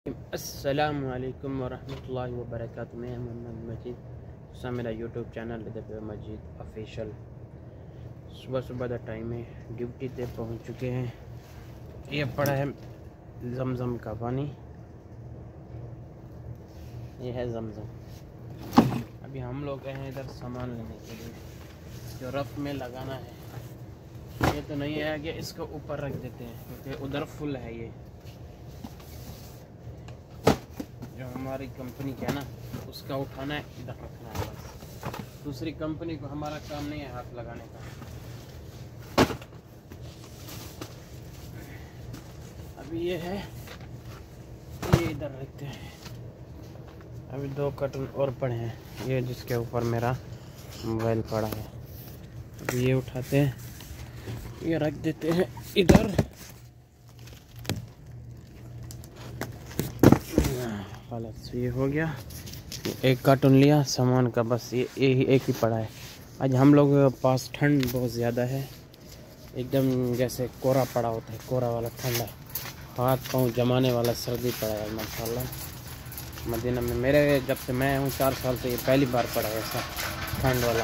अस्सलामु अलैकुम वरहमतुल्लाहि वबरकातुहू। मैं मोहम्मद मजीद, मेरा यूट्यूब चैनल मजीद ऑफिशियल। सुबह सुबह का टाइम है, ड्यूटी पे पहुंच चुके हैं। ये पड़ा है जमजम का पानी, ये है जमजम। अभी हम लोग गए हैं इधर सामान लेने के लिए, जो रफ में लगाना है। ये तो नहीं है कि इसको ऊपर रख देते हैं क्योंकि उधर फुल है। ये जो हमारी कंपनी का है ना, उसका उठाना है, इधर रखना है बस। दूसरी कंपनी को हमारा काम नहीं है हाथ लगाने का। अभी ये है, ये इधर रखते हैं। अभी 2 कार्टून और पड़े हैं, ये जिसके ऊपर मेरा मोबाइल पड़ा है। अभी ये उठाते हैं, ये रख देते हैं इधर। हालत ये हो गया, 1 कार्टून लिया सामान का, बस ये एक ही पड़ा है। आज हम लोग पास ठंड बहुत ज़्यादा है, एकदम जैसे कोहरा पड़ा होता है, कोहरा वाला ठंडा, हाथ पाँव जमाने वाला सर्दी पड़ा है माशाल्लाह। मदीना में मेरे जब से मैं हूँ 4 साल से ये पहली बार पड़ा है ऐसा ठंड वाला।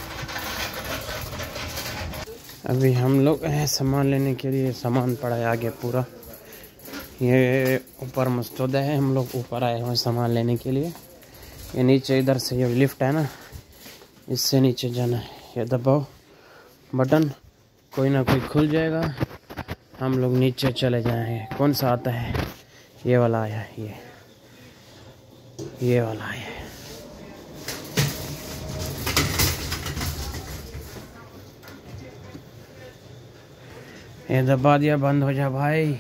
अभी हम लोग हैं सामान लेने के लिए, सामान पड़ा है आगे पूरा। ये ऊपर मस्तौदा है, हम लोग ऊपर आए हुए सामान लेने के लिए। ये नीचे इधर से ये लिफ्ट है ना, इससे नीचे जाना है। ये दबाओ बटन, कोई ना कोई खुल जाएगा, हम लोग नीचे चले जाएंगे। कौन सा आता है? ये वाला आया है, ये वाला आया है। ये दबा दिया, बंद हो जा भाई।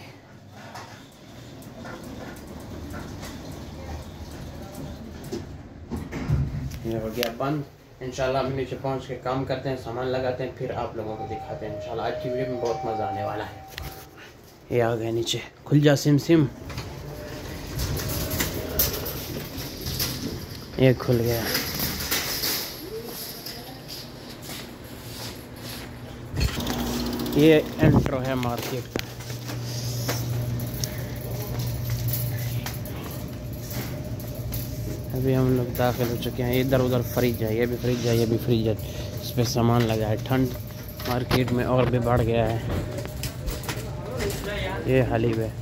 ये हो गया बंद। इंशाल्लाह हम नीचे पहुंच के काम करते हैं, सामान लगाते हैं, फिर आप लोगों को दिखाते हैं। इंशाल्लाह आज की वीडियो में बहुत मज़ा आने वाला है। ये आ गए नीचे, खुल जा सिम सिम। ये खुल गया। ये एंट्रो है मार्केट का। अभी हम लोग दाखिल हो चुके हैं। इधर उधर फ्रिज है, ये भी फ्रिज है, ये भी फ्रिज है। इस पर सामान लगा है। ठंड मार्केट में और भी बढ़ गया है। ये हलीब है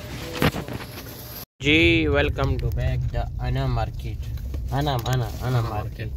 जी। वेलकम टू बैक द अना मार्केट। अना मार्केट,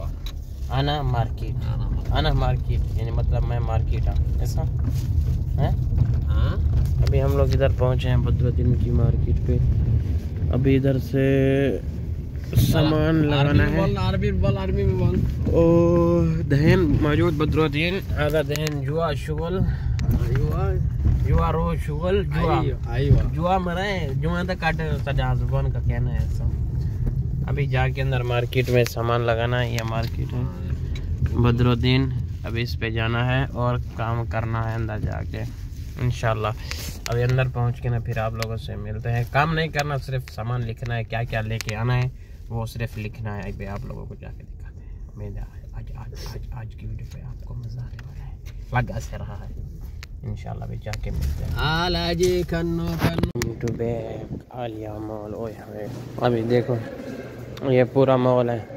अना मार्केट यानी मतलब मैं मार्केट हूँ, ऐसा है। अभी हम लोग इधर पहुँचे हैं बदरुद्दीन की मार्केट पे। अभी इधर से सामान लगाना है। आरबी में बोल। ओ दहन मौजूद बदरुद्दीन, आधा दहन जुआ शुगल, जुआ रो शुगल, जुआ मरे जुआ तक काटे सजा जुबान का कहना है ऐसा। अभी जाके अंदर मार्केट में सामान लगाना है। ये मार्केट है बदरुद्दीन। अभी इस पे जाना है और काम करना है अंदर जाके इंशाल्लाह। अभी अंदर पहुंच के ना फिर आप लोगों से मिलते हैं। काम नहीं करना, सिर्फ सामान लिखना है, क्या क्या लेके आना है वो सिर्फ लिखना है। अभी आप लोगों को जाके दिखाते हैं। उम्मीद है आज की वीडियो पे आपको मजा आने वाला है, लगा से रहा है इंशाल्लाह। भी जाके मिलते हैं। आलिया मॉल, ओए होए। अभी देखो ये पूरा मॉल है।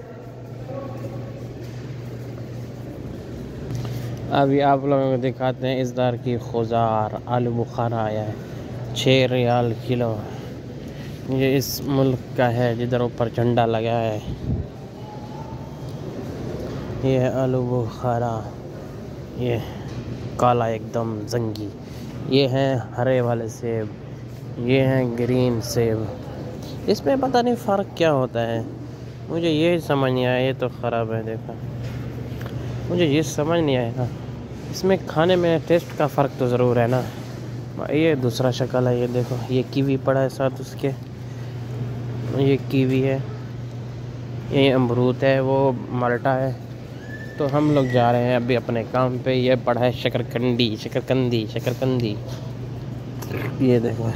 अभी आप लोगों को दिखाते हैं इज़दार की खुजार। आलू बुखारा आया है, 6 रियाल किलो। ये इस मुल्क का है जिधर ऊपर झंडा लगा है। ये है आलू बुखारा, ये काला एकदम जंगी। ये हैं हरे वाले सेब, ये हैं ग्रीन सेब। इसमें पता नहीं फ़र्क क्या होता है, मुझे ये समझ नहीं आया। ये तो ख़राब है, देखो मुझे ये समझ नहीं आया। इसमें खाने में टेस्ट का फ़र्क तो ज़रूर है ना। ये दूसरा शक्ल है, ये देखो, ये कीवी पड़ा है साथ उसके। ये कीवी है, ये अमरूद है, वो माल्टा है। तो हम लोग जा रहे हैं अभी अपने काम पे। ये पड़ा है शकरकंदी। ये देखो,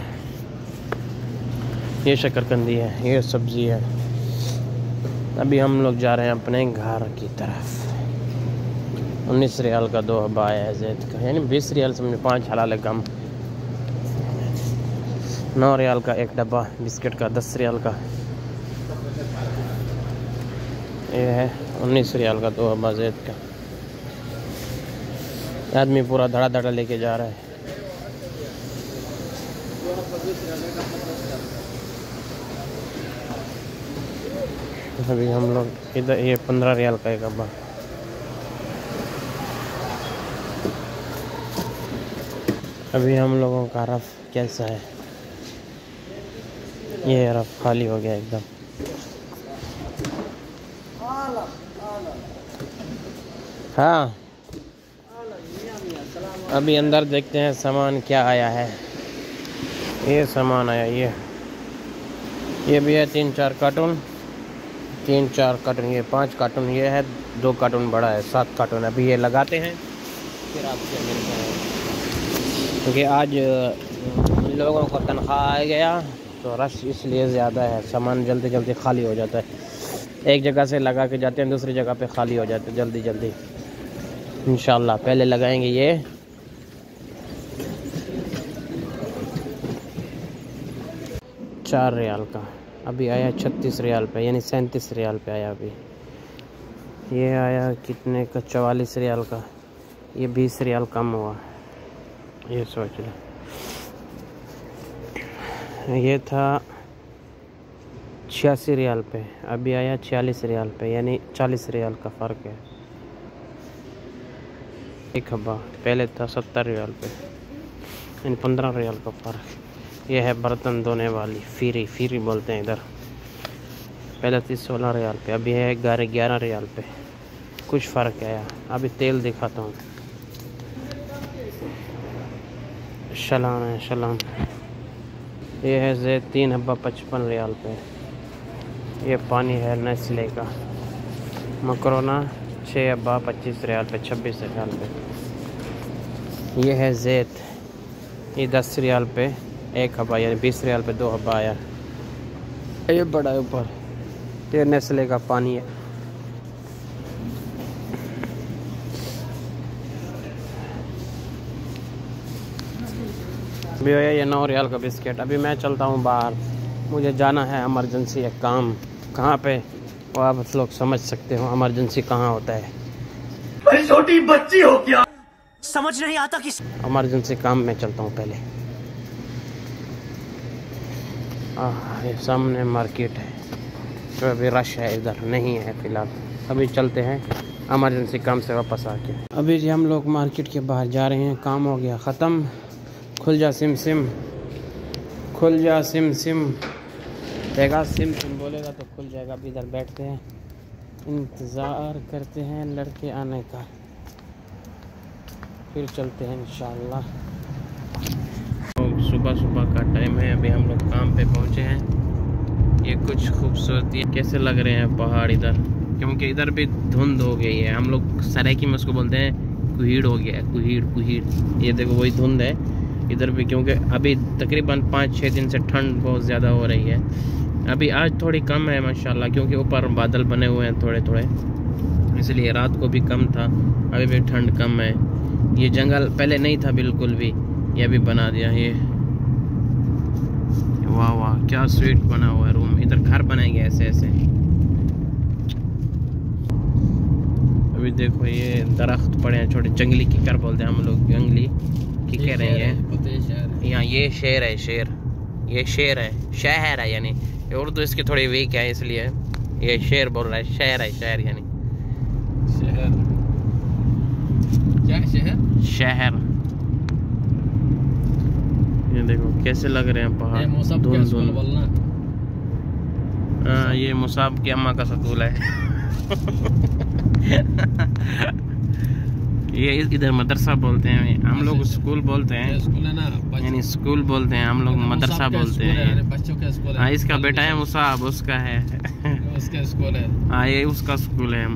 ये शकरकंदी है, ये सब्ज़ी है। अभी हम लोग जा रहे हैं अपने घर की तरफ। 19 रियाल का 2 हब्बा है जैत का, यानी 20 रियाल समझो, 5 हलाल कम। 9 रियाल का एक डब्बा बिस्किट का, 10 रियाल का। ये है 19 रियाल का 2 डब्बा ज़ैत का। आदमी पूरा धड़ा धड़ा लेके जा रहा है। अभी हम लोग इधर, ये 15 रियाल का एक डब्बा। अभी हम लोगों का रफ कैसा है, ये रफ खाली हो गया एकदम। हाँ, अभी अंदर देखते हैं सामान क्या आया है। ये सामान आया, ये भी है 3-4 कार्टून, 3-4 कार्टून, ये 5 कार्टून, ये है 2 कार्टून बड़ा है, 7 कार्टून। अभी ये लगाते हैं फिर आपसे मिलते हैं, क्योंकि आज लोगों को तनख्वाह आ गया तो रश इसलिए ज़्यादा है, सामान जल्दी जल्दी खाली हो जाता है। एक जगह से लगा के जाते हैं, दूसरी जगह पे खाली हो जाते हैं जल्दी जल्दी। इंशाल्लाह पहले लगाएंगे ये 4 रियाल का, अभी आया 36 रियाल पे, यानी 37 रियाल पे आया अभी। ये आया कितने का, 44 रियाल का, ये 20 रियाल कम हुआ, ये सोच लो। ये था 86 रियाल पे, अभी आया 46 रियाल पे, यानी 40 रियाल का फ़र्क है। एक हब्बा पहले था 70 रियाल पे, यानी 15 रियाल का फ़र्क। ये है बर्तन धोने वाली फीरी बोलते हैं इधर, पहले थी 16 रियाल पे, अभी है 11 रियाल पे। कुछ फ़र्क आया। अभी तेल दिखाता हूँ, शलान है शलान। ये है ज़ैत 3 हब्बा 55 रियाल पे। ये पानी है नेस्ले का। मकरोना 6 हब्बा 25 रियाल पे, 26 रियाल पे। ये है ज़ैत, ये 10 रियाल पे 1 हब्बा, यानी 20 रियाल पे 2 हब्बा आया। ये बड़ा है ऊपर, ये नेस्ले का पानी है। अभी ये 9 रियाल का बिस्किट। अभी मैं चलता हूँ बाहर, मुझे जाना है इमरजेंसी एक काम। कहाँ पे वो आप लोग समझ सकते हो इमरजेंसी कहाँ होता है। भाई छोटी बच्ची हो क्या, समझ नहीं आता कि इमरजेंसी काम में चलता हूँ पहले। ये सामने मार्केट है, तो अभी रश है, इधर नहीं है फ़िलहाल। अभी चलते हैं इमरजेंसी काम से वापस आके। अभी जी हम लोग मार्केट के बाहर जा रहे हैं, काम हो गया ख़त्म। खुल जा सिम सिम, खुल जा सिम सिम, देगा सिम सिम बोलेगा तो खुल जाएगा। अभी इधर बैठते हैं, इंतज़ार करते हैं लड़के आने का, फिर चलते हैं इंशाल्लाह। तो सुबह का टाइम है, अभी हम लोग काम पे पहुँचे हैं। ये कुछ खूबसूरती कैसे लग रहे हैं पहाड़ इधर, क्योंकि इधर भी धुंध हो गई है। हम लोग सराइकी में उसको बोलते हैं, कुहीड़ हो गया है, कुहीड़। ये देखो वही धुंध है इधर भी, क्योंकि अभी तकरीबन 5-6 दिन से ठंड बहुत ज़्यादा हो रही है। अभी आज थोड़ी कम है माशाल्लाह, क्योंकि ऊपर बादल बने हुए हैं थोड़े थोड़े, इसलिए रात को भी कम था, अभी भी ठंड कम है। ये जंगल पहले नहीं था बिल्कुल भी, ये भी बना दिया। ये वाह वाह क्या स्वीट बना हुआ है रूम, इधर घर बनाएंगे ऐसे ऐसे। अभी देखो ये दरख्त पड़े हैं छोटे, जंगली किकर बोलते हैं हम लोग, जंगली किकर है ये। यहाँ ये शेर है, शेर, ये शेर है, शहर है, यानी उर्दू इसकी थोड़ी वीक है इसलिए ये शेर बोल रहा है। शहर है, शहर यानी शहर, क्या शहर, शहर। ये देखो कैसे लग रहे हैं पहाड़, धुंध धुंध। हाँ ये मुसाब की अम्मा का स्कूल है। ये इधर मदरसा बोलते हैं, हम लोग स्कूल बोलते हैं, स्कूल है ना, यानी स्कूल बोलते हैं, हम लोग मदरसा बोलते हैं। बच्चों का स्कूल है। हाँ इसका बेटा है मुसाब, उसका है, उसका स्कूल है। हाँ ये उसका स्कूल है।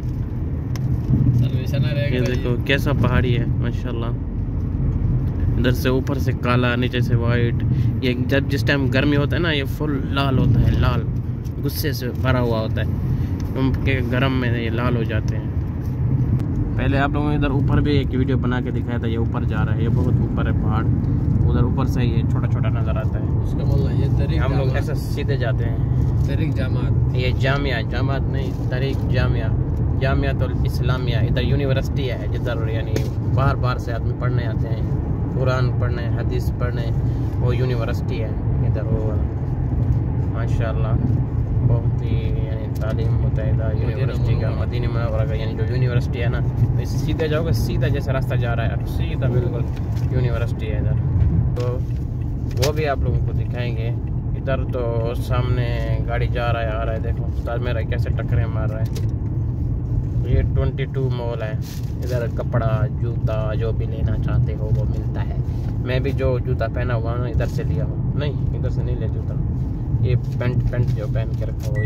ये ये देखो कैसा पहाड़ी है माशाल्लाह, इधर से ऊपर से काला, नीचे से वाइट। ये जब जिस टाइम गर्मी होता है ना, ये फुल लाल होता है, लाल गुस्से से भरा हुआ होता है, उनके गर्म में ये लाल हो जाते हैं। पहले आप लोगों ने इधर ऊपर भी एक वीडियो बना के दिखाया था, ये ऊपर जा रहा है, ये बहुत ऊपर है पहाड़, उधर ऊपर से ये छोटा छोटा नज़र आता है। उसका बोलना ये तरीक हम लोग ऐसे सीधे जाते हैं। तरीक जमात, ये जामिया नहीं, तरीक जामिया तो इस्लामिया, इधर यूनिवर्सिटी है जिधर यानी बाहर बाहर से आदमी पढ़ने आते हैं, कुरान पढ़ने, हदीस पढ़ने, वो यूनिवर्सिटी है इधर वो माशाल्लाह। बहुत ही यानी तालीम मुतहदा यूनिवर्सिटी का, मदीना मुनव्वरा का, यानी जो यूनिवर्सिटी है ना, तो सीधे जाओगे, सीधा जैसे रास्ता जा रहा है सीधा बिल्कुल यूनिवर्सिटी है इधर। तो वो भी आप लोगों को दिखाएंगे। इधर तो सामने गाड़ी जा रहा है आ रहा है, देखो उस्ताद मेरा कैसे टक्करें मार रहा है। ये 22 मॉल है, इधर कपड़ा जूता जो भी लेना चाहते हो वो मिलता है। मैं भी जो जूता पहना हुआ हूँ इधर से लिया हूँ, नहीं इधर से नहीं लिया जूता, ये पेंट जो पहन के रखा हो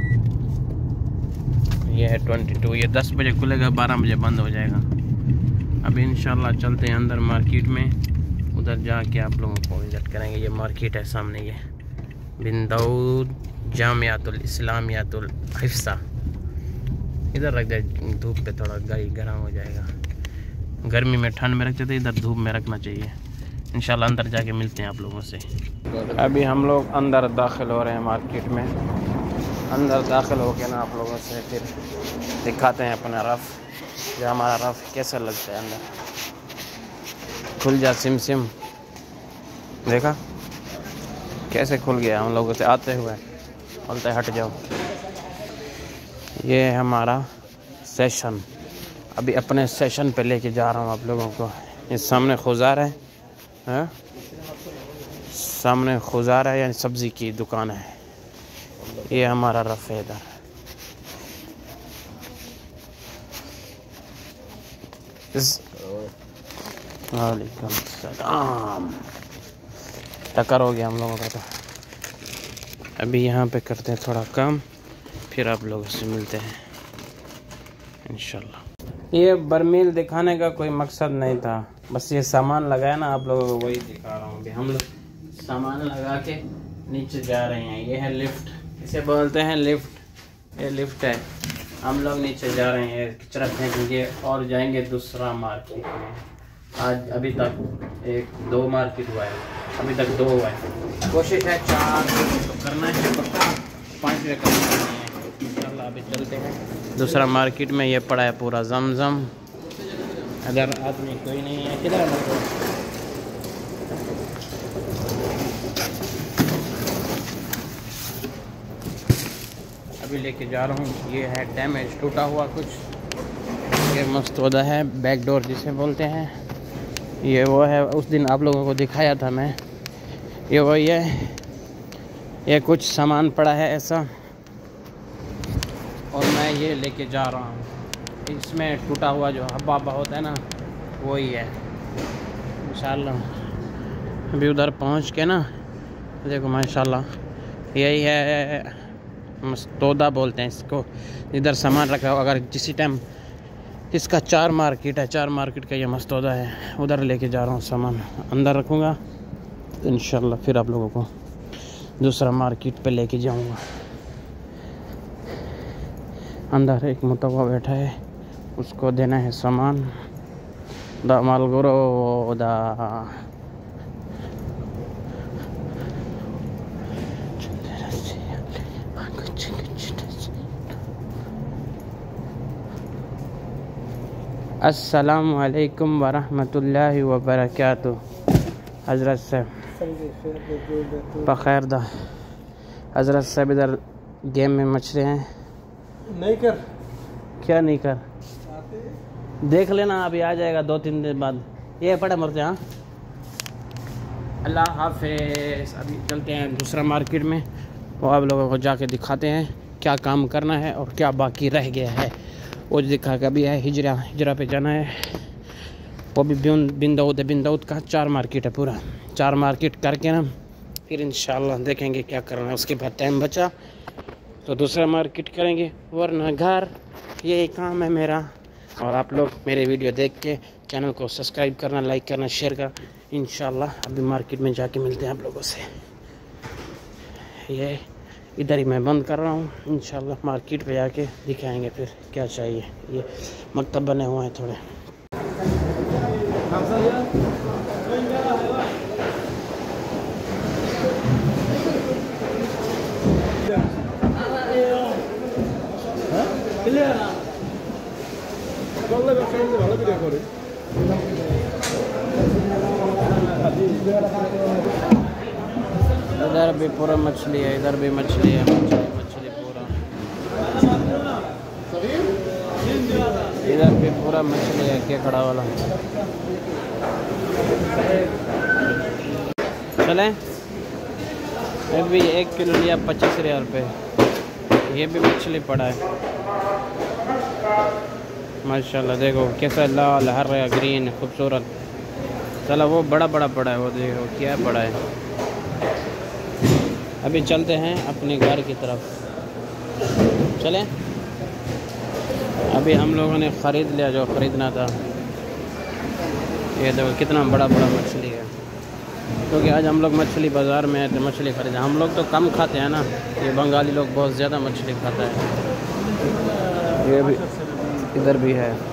ये है 22। ये 10 बजे खुलेगा, 12 बजे बंद हो जाएगा। अभी इंशाल्लाह चलते हैं अंदर मार्केट में, उधर जाके आप लोगों को विजिट करेंगे। ये मार्केट है सामने, ये बिंदाउद जामियातुल इस्लामियातुल हिफ्सा। इधर रख दे, धूप पे थोड़ा गाड़ी गर्म हो जाएगा। गर्मी में ठंड में रखते थे, इधर धूप में रखना चाहिए। इंशाल्लाह अंदर जाके मिलते हैं आप लोगों से। अभी हम लोग अंदर दाखिल हो रहे हैं मार्केट में। अंदर दाखिल हो के ना आप लोगों से फिर दिखाते हैं अपना रफ़, जो हमारा रफ़ कैसा लगता है अंदर। खुल जा सिम सिम, देखा कैसे खुल गया हम लोगों से आते हुए, बोलते हट जाओ। ये है हमारा सेशन, अभी अपने सेशन पे लेके जा रहा हूँ आप लोगों को। ये सामने खुजार है, सामने खुजार है, यानी सब्ज़ी की दुकान है। ये हमारा रफ़ है इधर। वालेकुम सलाम। टक्कर हो गया हम लोगों का। तो अभी यहाँ पे करते हैं थोड़ा काम, फिर आप लोगों से मिलते हैं इंशाल्लाह। ये बरमील दिखाने का कोई मकसद नहीं था, बस ये सामान लगाया ना आप लोगों को वही दिखा रहा हूँ। अभी हम लोग सामान लगा के नीचे जा रहे हैं। ये है लिफ्ट, इसे बोलते हैं लिफ्ट, ये लिफ्ट है। हम लोग नीचे जा रहे हैं, कचरा फेंकेंगे और जाएंगे दूसरा मार्केट में। आज अभी तक 1-2 मार्केट हुआ है, अभी तक 2 हुआ है। कोशिश है 4 तो करना है, पक्का 5वें करना है इंशाल्लाह। अभी चलते हैं दूसरा मार्केट में। ये पड़ा है पूरा जमजम, अगर आदमी कोई नहीं है किधर है। अभी लेके जा रहा हूँ। ये है डैमेज, टूटा हुआ कुछ, ये मस्तौदा है, बैक डोर जिसे बोलते हैं। ये वो है, उस दिन आप लोगों को दिखाया था मैं, ये वही है। ये कुछ सामान पड़ा है ऐसा, और मैं ये लेके जा रहा हूँ। इसमें टूटा हुआ जो हब्बा होता है ना, वही है इंशाल्लाह। अभी उधर पहुँच के ना देखो माशाल्लाह, यही है मस्तौदा बोलते हैं इसको, इधर सामान रखा हो। अगर किसी टाइम इसका 4 मार्केट है, 4 मार्केट का ये मस्तौदा है। उधर लेके जा रहा हूँ सामान, अंदर रखूँगा इंशाल्लाह, फिर आप लोगों को दूसरा मार्केट पे लेके जाऊँगा। अंदर एक मुतव्वा बैठा है, उसको देना है सामान। दा मालगोरो दा अस्सलामु अलैकुम वरहमतुल्लाहि वबरकातुह। हज़रत साहब बखैर दा। हज़रत साहब इधर गेम में मछ रहे हैं। नहीं कर, क्या नहीं कर, देख लेना अभी आ जाएगा 2-3 दिन बाद। ये पड़ा मरते। हाँ, अल्लाह हाफिज़। अभी चलते हैं दूसरा मार्केट में, वो आप लोगों को जाके दिखाते हैं क्या काम करना है और क्या बाकी रह गया है। वो दिखा का भी है, हिजरा पे जाना है, वो भी बिंदाउद का 4 मार्केट है पूरा। 4 मार्केट करके ना फिर इंशाल्लाह देखेंगे क्या करना है। उसके बाद टाइम बचा तो दूसरा मार्केट करेंगे, वरना घर। यही काम है मेरा। और आप लोग मेरे वीडियो देख के चैनल को सब्सक्राइब करना, लाइक करना, शेयर करना। इंशाल्लाह अभी मार्केट में जाके मिलते हैं आप लोगों से। ये इधर ही मैं बंद कर रहा हूँ। इंशाल्लाह मार्केट पे जाके दिखाएंगे फिर क्या चाहिए। ये मकतब बने हुए हैं थोड़े। इधर भी पूरा मछली है, इधर भी मछली है, मछली पूरा। इधर भी पूरा मछली है, केकड़ा वाला। चलें? अभी 1 किलो लिया 25 रियाल पे। ये भी मछली पड़ा है माशाल्लाह। देखो कैसा लाल, हरा, ग्रीन, खूबसूरत। चलो वो बड़ा बड़ा पड़ा है, वो देखो क्या पड़ा है। अभी चलते हैं अपने घर की तरफ। चलें? अभी हम लोगों ने ख़रीद लिया जो ख़रीदना था। ये देखो कितना बड़ा बड़ा मछली है, क्योंकि आज हम लोग मछली बाज़ार में तो मछली ख़रीदे। हम लोग तो कम खाते हैं ना, ये बंगाली लोग बहुत ज़्यादा मछली खाता है। ये भी इधर भी है।